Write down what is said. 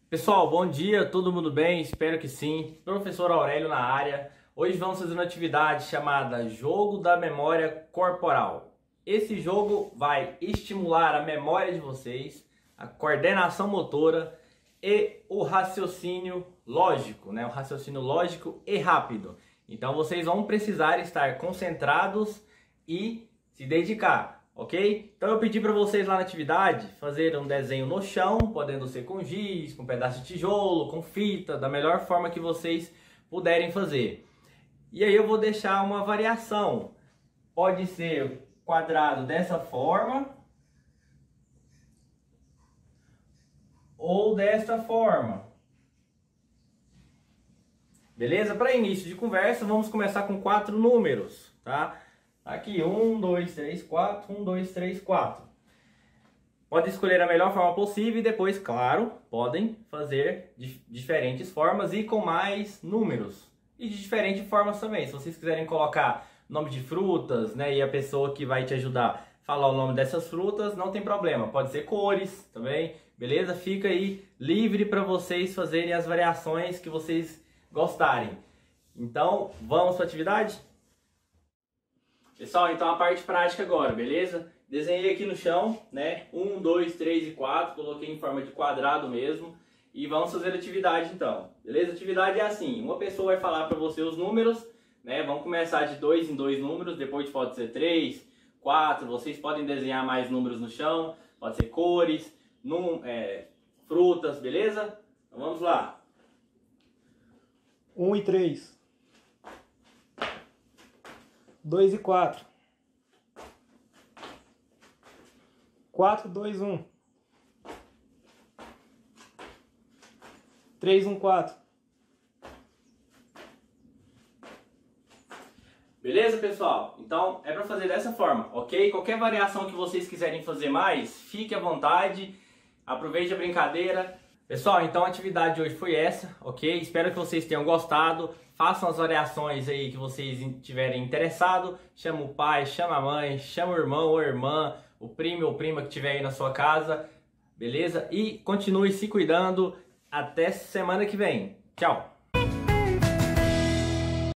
Pessoal, bom dia, todo mundo bem? Espero que sim. Professor Aurélio na área. Hoje vamos fazer uma atividade chamada Jogo da Memória Corporal. Esse jogo vai estimular a memória de vocês, a coordenação motora e o raciocínio lógico, né? O raciocínio lógico e rápido. Então vocês vão precisar estar concentrados e se dedicar. Ok? Então eu pedi para vocês lá na atividade fazer um desenho no chão, podendo ser com giz, com pedaço de tijolo, com fita, da melhor forma que vocês puderem fazer. E aí eu vou deixar uma variação. Pode ser quadrado dessa forma ou desta forma. Beleza? Para início de conversa, vamos começar com 4 números, tá? Aqui, 1, 2, 3, 4, 1, 2, 3, 4. Pode escolher a melhor forma possível e depois, claro, podem fazer de diferentes formas e com mais números. E de diferentes formas também. Se vocês quiserem colocar nome de frutas, né, e a pessoa que vai te ajudar falar o nome dessas frutas, não tem problema. Pode ser cores também, beleza? Fica aí livre para vocês fazerem as variações que vocês gostarem. Então, vamos para a atividade? Pessoal, então a parte prática agora, beleza? Desenhei aqui no chão, né? 1, 2, 3 e 4, coloquei em forma de quadrado mesmo. E vamos fazer a atividade então, beleza? A atividade é assim, uma pessoa vai falar para você os números, né? Vamos começar de 2 em 2 números, depois pode ser 3, 4, vocês podem desenhar mais números no chão, pode ser cores, frutas, beleza? Então vamos lá. 1 e 3. 2 e 4. 4, 2, 1. 3, 1, 4. Beleza, pessoal? Então é para fazer dessa forma, ok? Qualquer variação que vocês quiserem fazer mais, fique à vontade, aproveite a brincadeira. Pessoal, então a atividade de hoje foi essa, ok? Espero que vocês tenham gostado. Façam as variações aí que vocês tiverem interessado. Chama o pai, chama a mãe, chama o irmão ou a irmã, o primo ou prima que tiver aí na sua casa, beleza? E continue se cuidando. Até semana que vem. Tchau!